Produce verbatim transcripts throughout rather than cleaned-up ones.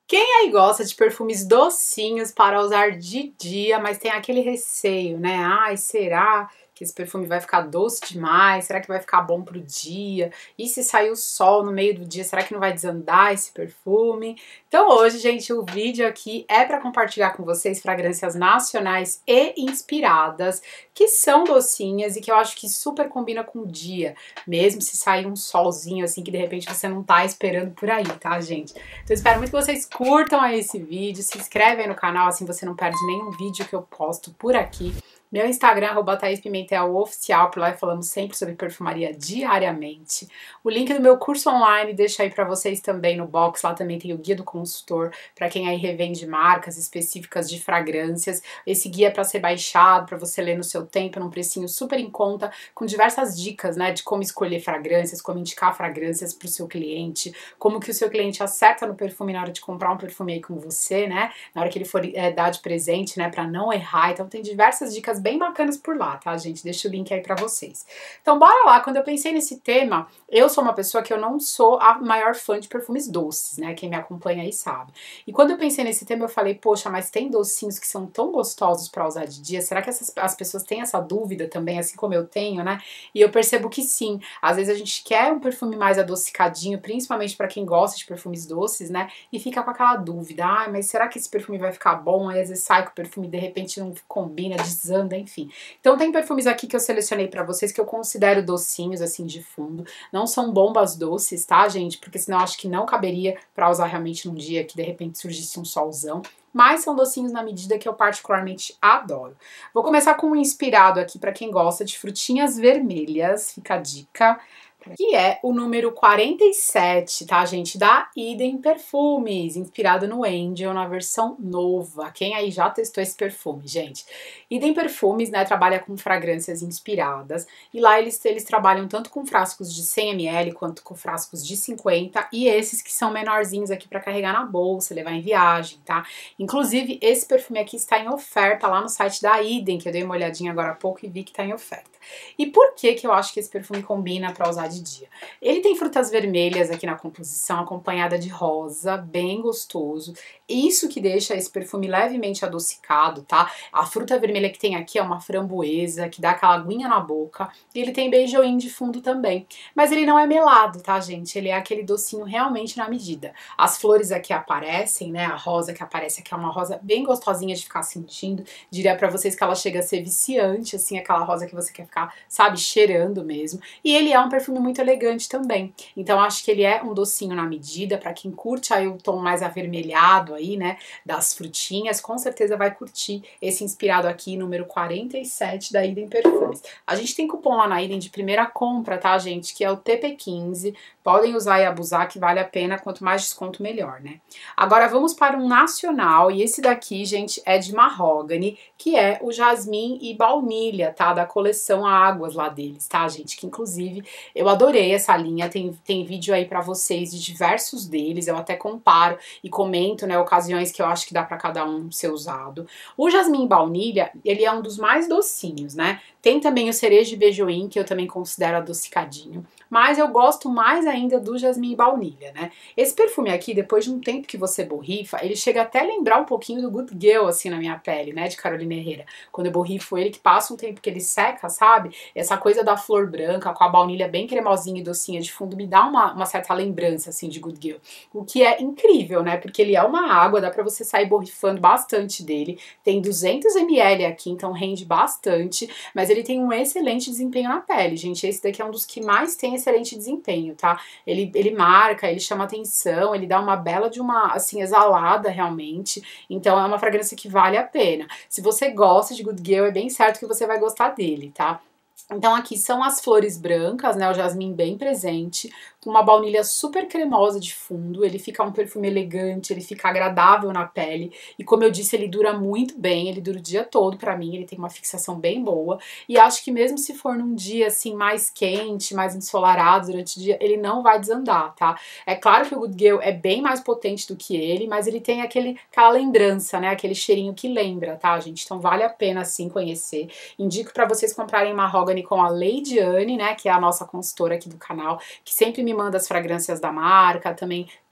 Quem aí gosta de perfumes docinhos para usar de dia, mas tem aquele receio, né? Ai, será que esse perfume vai ficar doce demais? Será que vai ficar bom pro dia? E se sair o sol no meio do dia, será que não vai desandar esse perfume? Então hoje, gente, o vídeo aqui é para compartilhar com vocês fragrâncias nacionais e inspiradas, que são docinhas e que eu acho que super combina com o dia, mesmo se sair um solzinho assim que de repente você não tá esperando por aí, tá, gente? Então eu espero muito que vocês curtam aí esse vídeo, se inscrevem aí no canal, assim você não perde nenhum vídeo que eu posto por aqui. Meu Instagram, arroba Thaís Pimentel Oficial, por lá falamos sempre sobre perfumaria diariamente. O link do meu curso online deixo aí pra vocês também no box, lá também tem o guia do consultor, pra quem aí revende marcas específicas de fragrâncias. Esse guia é pra ser baixado, pra você ler no seu tempo, num precinho super em conta, com diversas dicas, né, de como escolher fragrâncias, como indicar fragrâncias pro seu cliente, como que o seu cliente acerta no perfume na hora de comprar um perfume aí com você, né, na hora que ele for é, dar de presente, né, pra não errar. Então tem diversas dicas bem bacanas por lá, tá, gente? Deixa o link aí pra vocês. Então, bora lá. Quando eu pensei nesse tema, eu sou uma pessoa que eu não sou a maior fã de perfumes doces, né? Quem me acompanha aí sabe. E quando eu pensei nesse tema, eu falei, poxa, mas tem docinhos que são tão gostosos pra usar de dia? Será que essas, as pessoas têm essa dúvida também, assim como eu tenho, né? E eu percebo que sim. Às vezes a gente quer um perfume mais adocicadinho, principalmente pra quem gosta de perfumes doces, né? E fica com aquela dúvida, ah, mas será que esse perfume vai ficar bom? Aí às vezes sai com o perfume, de repente não combina, desanda, enfim. Então tem perfumes aqui que eu selecionei pra vocês que eu considero docinhos, assim, de fundo. Não são bombas doces, tá, gente? Porque senão eu acho que não caberia pra usar realmente num dia que de repente surgisse um solzão. Mas são docinhos na medida que eu particularmente adoro. Vou começar com um inspirado aqui pra quem gosta de frutinhas vermelhas, fica a dica, que é o número quarenta e sete, tá, gente? Da Eden Perfumes, inspirado no Angel, na versão nova. Quem aí já testou esse perfume, gente? Eden Perfumes, né, trabalha com fragrâncias inspiradas, e lá eles, eles trabalham tanto com frascos de cem mililitros quanto com frascos de cinquenta, e esses que são menorzinhos aqui pra carregar na bolsa, levar em viagem, tá? Inclusive, esse perfume aqui está em oferta lá no site da Eden, que eu dei uma olhadinha agora há pouco e vi que tá em oferta. E por que que eu acho que esse perfume combina pra usar de dia? Ele tem frutas vermelhas aqui na composição, acompanhada de rosa, bem gostoso. Isso que deixa esse perfume levemente adocicado, tá? A fruta vermelha que tem aqui é uma framboesa, que dá aquela aguinha na boca. E ele tem beijoim de fundo também. Mas ele não é melado, tá, gente? Ele é aquele docinho realmente na medida. As flores aqui aparecem, né? A rosa que aparece aqui é uma rosa bem gostosinha de ficar sentindo. Diria pra vocês que ela chega a ser viciante, assim, aquela rosa que você quer ficar, sabe, cheirando mesmo. E ele é um perfume muito elegante também. Então acho que ele é um docinho na medida, pra quem curte aí o tom mais avermelhado aí, né, das frutinhas, com certeza vai curtir esse inspirado aqui, número quarenta e sete da Eden Perfumes. A gente tem cupom lá na Eden de primeira compra, tá, gente, que é o T P quinze. Podem usar e abusar, que vale a pena, quanto mais desconto melhor, né? Agora vamos para um nacional, e esse daqui, gente, é de mahogany, que é o jasmim e baunilha, tá, da coleção Águas lá deles, tá, gente, que inclusive eu adorei essa linha, tem, tem vídeo aí pra vocês de diversos deles, eu até comparo e comento, né, ocasiões que eu acho que dá pra cada um ser usado. O jasmim e baunilha, ele é um dos mais docinhos, né? Tem também o cereja de beijoim, que eu também considero adocicadinho, mas eu gosto mais ainda do jasmim e baunilha, né? Esse perfume aqui, depois de um tempo que você borrifa, ele chega até a lembrar um pouquinho do Good Girl, assim, na minha pele, né, de Carolina Herrera. Quando eu borrifo ele, que passa um tempo que ele seca, sabe? Essa coisa da flor branca com a baunilha bem cremosinha e docinha de fundo me dá uma, uma certa lembrança, assim, de Good Girl. O que é incrível, né? Porque ele é uma água, dá pra você sair borrifando bastante dele. Tem duzentos mililitros aqui, então rende bastante, mas ele tem um excelente desempenho na pele, gente. Esse daqui é um dos que mais tem excelente desempenho, tá? Ele, ele marca, ele chama atenção, ele dá uma bela de uma, assim, exalada realmente. Então é uma fragrância que vale a pena. Se você gosta de Good Girl, é bem certo que você vai gostar dele, tá? Então aqui são as flores brancas, né, o jasmim bem presente, com uma baunilha super cremosa de fundo, ele fica um perfume elegante, ele fica agradável na pele, e como eu disse, ele dura muito bem, ele dura o dia todo pra mim, ele tem uma fixação bem boa, e acho que mesmo se for num dia assim mais quente, mais ensolarado durante o dia, ele não vai desandar, tá? É claro que o Good Girl é bem mais potente do que ele, mas ele tem aquele, aquela lembrança, né, aquele cheirinho que lembra, tá, gente? Então vale a pena, assim, conhecer. Indico pra vocês comprarem mahogany com a Leidiane, né, que é a nossa consultora aqui do canal, que sempre me manda as fragrâncias da marca, também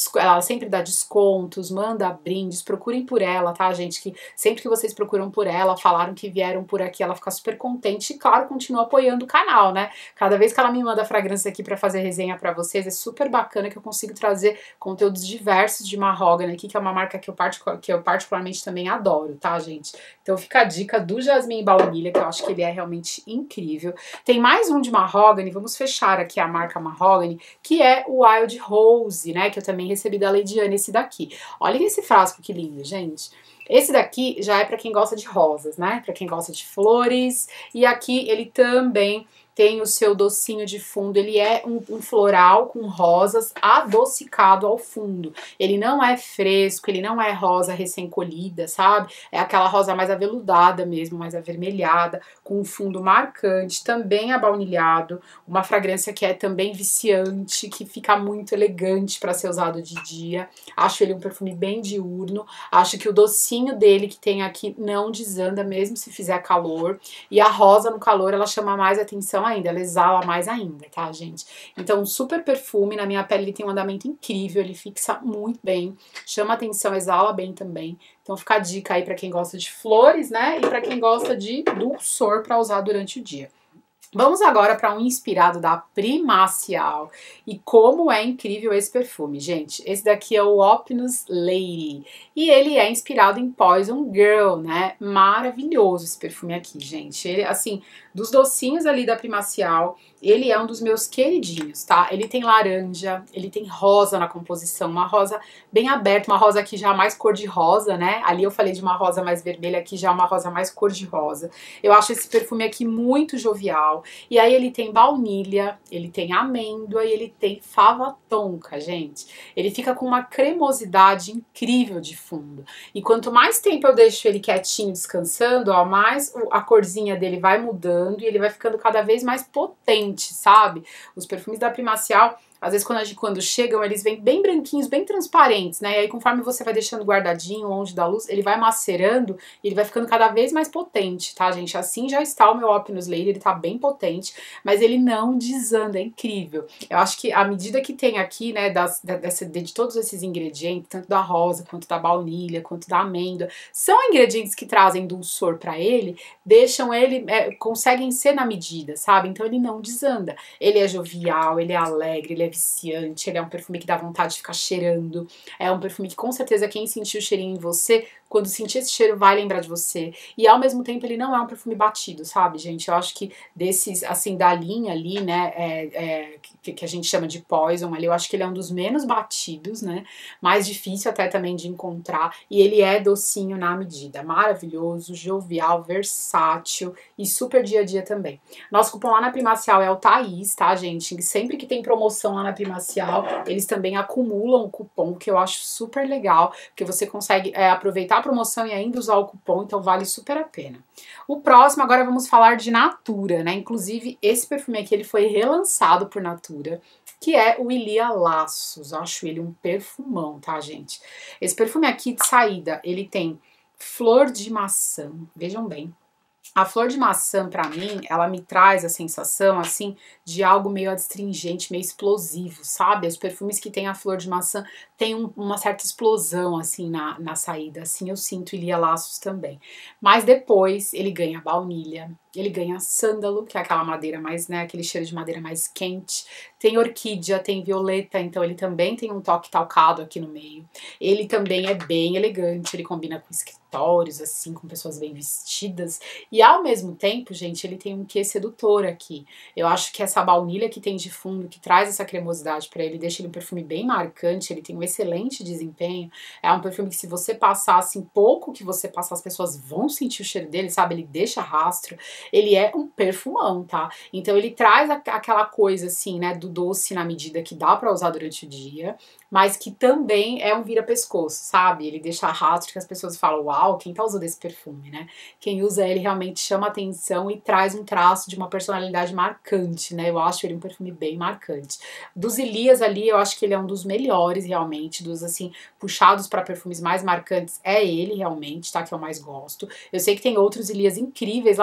ela sempre dá descontos, manda brindes, procurem por ela, tá, gente? Que sempre que vocês procuram por ela, falaram que vieram por aqui, ela fica super contente e, claro, continua apoiando o canal, né? Cada vez que ela me manda fragrâncias aqui pra fazer resenha pra vocês, é super bacana que eu consigo trazer conteúdos diversos de Mahogany aqui, que é uma marca que eu, particu que eu particularmente também adoro, tá, gente? Então fica a dica do Jasmine Baunilha, que eu acho que ele é realmente incrível. Tem mais um de Mahogany, vamos fechar aqui a marca Mahogany, que é o Wild Rose, né, que eu também recebi da Leidiane, esse daqui. Olha esse frasco que lindo, gente. Esse daqui já é para quem gosta de rosas, né, para quem gosta de flores, e aqui ele também tem o seu docinho de fundo, ele é um, um floral com rosas adocicado ao fundo. Ele não é fresco, ele não é rosa recém-colhida, sabe? É aquela rosa mais aveludada mesmo, mais avermelhada, com um fundo marcante, também abaunilhado, uma fragrância que é também viciante, que fica muito elegante para ser usado de dia. Acho ele um perfume bem diurno, acho que o docinho dele que tem aqui não desanda mesmo se fizer calor, e a rosa no calor ela chama mais atenção ainda, ela exala mais ainda, tá, gente? Então, um super perfume, na minha pele ele tem um andamento incrível, ele fixa muito bem, chama atenção, exala bem também. Então fica a dica aí pra quem gosta de flores, né, e pra quem gosta de dulçor pra usar durante o dia. Vamos agora para um inspirado da Primacial. E como é incrível esse perfume, gente. Esse daqui é o Opinus Lady. E ele é inspirado em Poison Girl, né? Maravilhoso esse perfume aqui, gente. Ele, assim, dos docinhos ali da Primacial, ele é um dos meus queridinhos, tá? Ele tem laranja, ele tem rosa na composição, uma rosa bem aberta, uma rosa aqui já mais cor de rosa, né? Ali eu falei de uma rosa mais vermelha, aqui já uma rosa mais cor de rosa. Eu acho esse perfume aqui muito jovial. E aí ele tem baunilha, ele tem amêndoa e ele tem fava tonka, gente. Ele fica com uma cremosidade incrível de fundo. E quanto mais tempo eu deixo ele quietinho, descansando, ó, mais a corzinha dele vai mudando e ele vai ficando cada vez mais potente, sabe? Os perfumes da Primacial, às vezes quando, a gente, quando chegam, eles vêm bem branquinhos, bem transparentes, né? E aí conforme você vai deixando guardadinho, longe da luz, ele vai macerando e ele vai ficando cada vez mais potente, tá, gente? Assim já está o meu Opinus Lady, ele tá bem potente, mas ele não desanda, é incrível. Eu acho que à medida que tem aqui, né, das, dessa, de todos esses ingredientes, tanto da rosa, quanto da baunilha, quanto da amêndoa, são ingredientes que trazem dulçor pra ele, deixam ele, é, conseguem ser na medida, sabe? Então ele não desanda. Ele é jovial, ele é alegre, ele é viciante, ele é um perfume que dá vontade de ficar cheirando, é um perfume que com certeza quem sentiu o cheirinho em você, quando sentir esse cheiro vai lembrar de você, e ao mesmo tempo ele não é um perfume batido, sabe, gente? Eu acho que desses, assim, da linha ali, né, é, é, que, que a gente chama de Poison ali, eu acho que ele é um dos menos batidos, né, mais difícil até também de encontrar, e ele é docinho na medida, maravilhoso, jovial, versátil e super dia a dia também. Nosso cupom lá na Primacial é o Thaís, tá, gente? Sempre que tem promoção lá na Primacial, eles também acumulam o cupom, que eu acho super legal, porque você consegue é, aproveitar a promoção e ainda usar o cupom, então vale super a pena. O próximo, agora vamos falar de Natura, né? Inclusive, esse perfume aqui, ele foi relançado por Natura, que é o Ilia Laços. Acho ele um perfumão, tá, gente? Esse perfume aqui de saída, ele tem flor de maçã, vejam bem. A flor de maçã, pra mim, ela me traz a sensação, assim, de algo meio adstringente, meio explosivo, sabe? Os perfumes que tem a flor de maçã tem um, uma certa explosão, assim, na, na saída. Assim, eu sinto Ilia Laços também. Mas depois, ele ganha baunilha, ele ganha sândalo, que é aquela madeira mais, né, aquele cheiro de madeira mais quente. Tem orquídea, tem violeta, então ele também tem um toque talcado aqui no meio. Ele também é bem elegante, ele combina com escritórios, assim, com pessoas bem vestidas. E ao mesmo tempo, gente, ele tem um quê sedutor aqui. Eu acho que essa baunilha que tem de fundo, que traz essa cremosidade pra ele, deixa ele um perfume bem marcante, ele tem um excelente desempenho. É um perfume que se você passar, assim, pouco que você passar, as pessoas vão sentir o cheiro dele, sabe? Ele deixa rastro. Ele é um perfumão, tá? Então ele traz a, aquela coisa, assim, né, do doce na medida que dá pra usar durante o dia, mas que também é um vira-pescoço, sabe? Ele deixa rastro que as pessoas falam, uau, quem tá usando esse perfume, né? Quem usa ele realmente chama atenção e traz um traço de uma personalidade marcante, né? Eu acho ele um perfume bem marcante. Dos Ilias ali, eu acho que ele é um dos melhores, realmente, dos, assim, puxados pra perfumes mais marcantes, é ele, realmente, tá? Que eu mais gosto. Eu sei que tem outros Ilias incríveis, lá em Ilia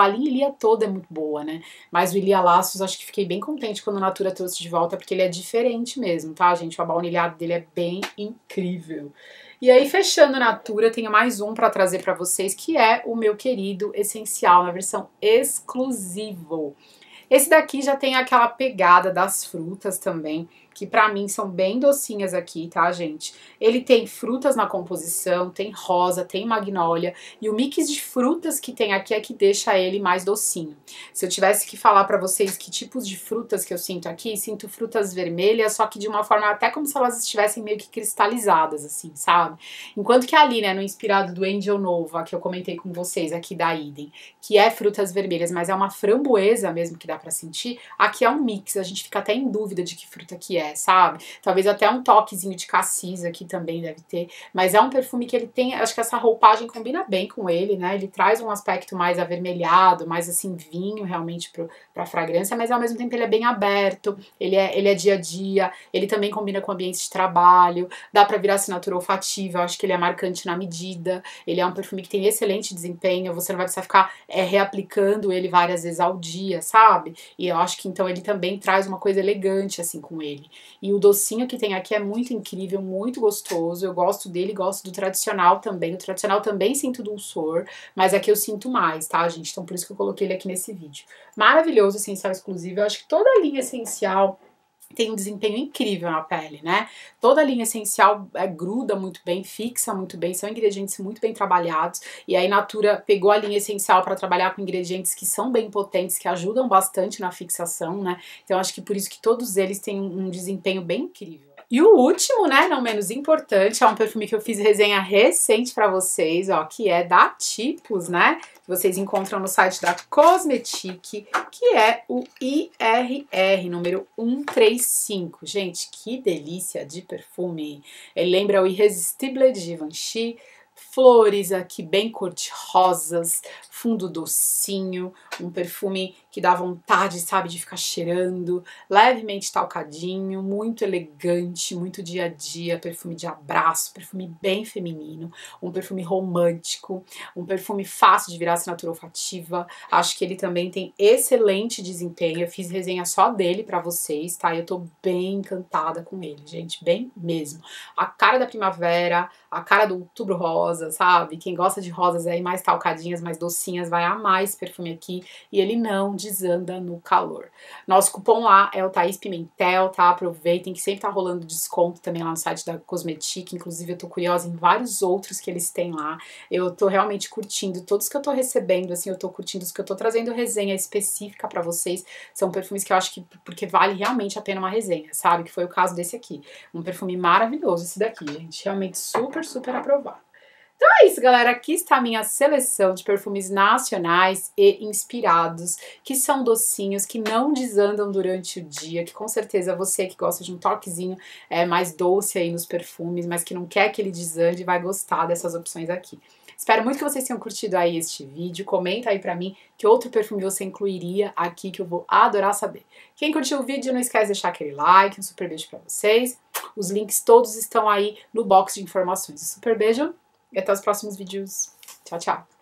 linha toda é muito boa, né? Mas o Ilia Laços, acho que fiquei bem contente quando a Natura trouxe de volta, porque ele é diferente mesmo, tá, gente? O abaunilhado dele é bem incrível. E aí, fechando a Natura, tenho mais um para trazer para vocês, que é o meu querido Essencial, na versão exclusivo. Esse daqui já tem aquela pegada das frutas também, que pra mim são bem docinhas aqui, tá, gente? Ele tem frutas na composição, tem rosa, tem magnólia, e o mix de frutas que tem aqui é que deixa ele mais docinho. Se eu tivesse que falar pra vocês que tipos de frutas que eu sinto aqui, sinto frutas vermelhas, só que de uma forma até como se elas estivessem meio que cristalizadas, assim, sabe? Enquanto que ali, né, no inspirado do Angel Nova, que eu comentei com vocês aqui da Idem, que é frutas vermelhas, mas é uma framboesa mesmo que dá pra sentir, aqui é um mix, a gente fica até em dúvida de que fruta que é, sabe? Talvez até um toquezinho de cassis aqui também deve ter, mas é um perfume que ele tem, acho que essa roupagem combina bem com ele, né? Ele traz um aspecto mais avermelhado, mais assim vinho realmente pro, pra fragrância, mas ao mesmo tempo ele é bem aberto, ele é, ele é dia a dia, ele também combina com ambiente de trabalho, dá pra virar assinatura olfativa, eu acho que ele é marcante na medida, ele é um perfume que tem excelente desempenho, você não vai precisar ficar é, reaplicando ele várias vezes ao dia, sabe? E eu acho que então ele também traz uma coisa elegante assim com ele. E o docinho que tem aqui é muito incrível, muito gostoso. Eu gosto dele, gosto do tradicional também. O tradicional também sinto dulçor, mas aqui eu sinto mais, tá, gente? Então por isso que eu coloquei ele aqui nesse vídeo. Maravilhoso, essencial exclusivo. Eu acho que toda a linha essencial tem um desempenho incrível na pele, né? Toda a linha essencial é, gruda muito bem, fixa muito bem, são ingredientes muito bem trabalhados. E aí Natura pegou a linha essencial para trabalhar com ingredientes que são bem potentes, que ajudam bastante na fixação, né? Então acho que por isso que todos eles têm um desempenho bem incrível. E o último, né, não menos importante, é um perfume que eu fiz resenha recente pra vocês, ó, que é da Tipos, né, que vocês encontram no site da Cosmetique, que é o I R R, número cento e trinta e cinco. Gente, que delícia de perfume! Ele lembra o Irresistible de Givenchy, flores aqui bem cor-de-rosas, fundo docinho, um perfume que dá vontade, sabe, de ficar cheirando, levemente talcadinho, muito elegante, muito dia a dia, perfume de abraço, perfume bem feminino, um perfume romântico, um perfume fácil de virar assinatura olfativa. Acho que ele também tem excelente desempenho, eu fiz resenha só dele pra vocês, tá? Eu tô bem encantada com ele, gente, bem mesmo. A cara da primavera, a cara do outubro rosa, sabe? Quem gosta de rosas aí mais talcadinhas, mais docinhas, vai amar esse perfume aqui, e ele não desanda no calor. Nosso cupom lá é o Thaís Pimentel, tá? Aproveitem que sempre tá rolando desconto também lá no site da Cosmetique, inclusive eu tô curiosa em vários outros que eles têm lá. Eu tô realmente curtindo todos que eu tô recebendo, assim, eu tô curtindo os que eu tô trazendo resenha específica pra vocês. São perfumes que eu acho que porque vale realmente a pena uma resenha, sabe? Que foi o caso desse aqui. Um perfume maravilhoso esse daqui, gente. Realmente super, super aprovado. Então é isso, galera. Aqui está a minha seleção de perfumes nacionais e inspirados, que são docinhos, que não desandam durante o dia, que com certeza você que gosta de um toquezinho é, mais doce aí nos perfumes, mas que não quer que ele desande, vai gostar dessas opções aqui. Espero muito que vocês tenham curtido aí este vídeo. Comenta aí pra mim que outro perfume você incluiria aqui, que eu vou adorar saber. Quem curtiu o vídeo, não esquece de deixar aquele like, um super beijo pra vocês. Os links todos estão aí no box de informações. Um super beijo. E até os próximos vídeos. Tchau, tchau.